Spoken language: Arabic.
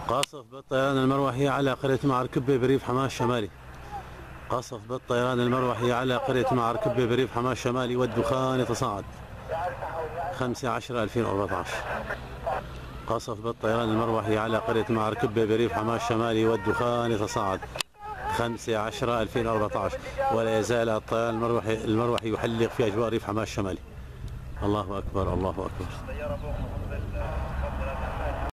قصف بالطيران المروحي على قرية معر كبة بريف حماة الشمالي. قصف بالطيران المروحي على قرية معر كبة بريف حماة الشمالي والدخان يتصاعد. 5/10/2014. قصف بالطيران المروحي على قرية معر كبة بريف حماة الشمالي والدخان يتصاعد. 5/10/2014. ولا يزال الطيران المروحي يحلق في أجواء ريف حماة الشمالي. الله أكبر الله أكبر.